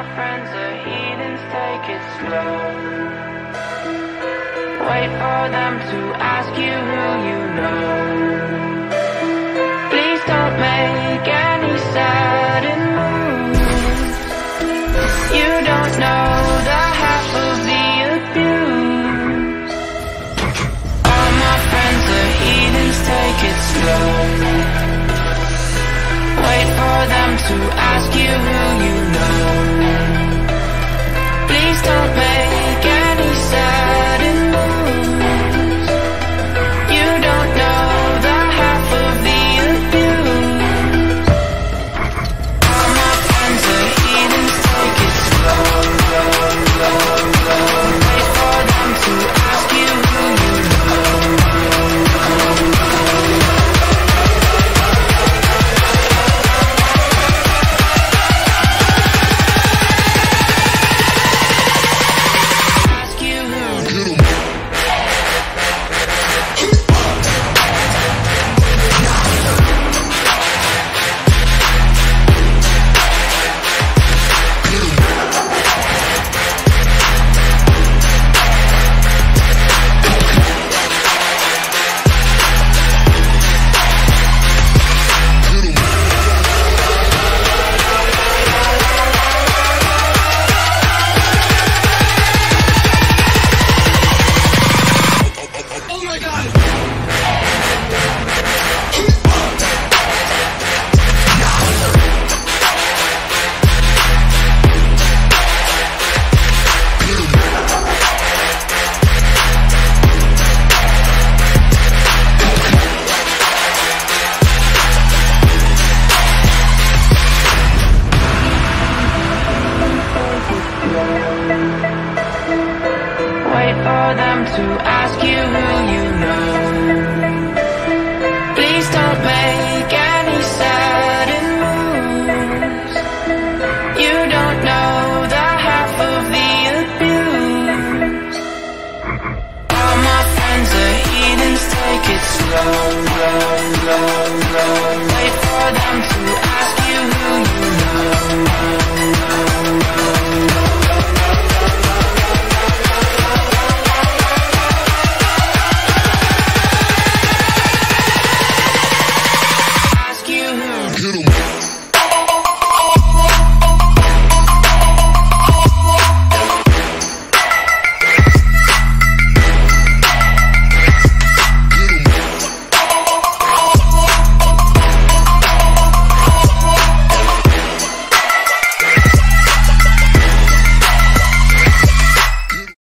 friends are heathens, take it slow. Wait for them to ask you who you know. Please don't make any sudden moves. You don't know the half of the abuse. All my friends are heathens, take it slow. Wait for them to ask you who you know. Please don't make any sudden moves. You don't know the half of the abuse. All my friends are heathens, take it slow. Wait for them to ask you who you know. Wait for them to ask you who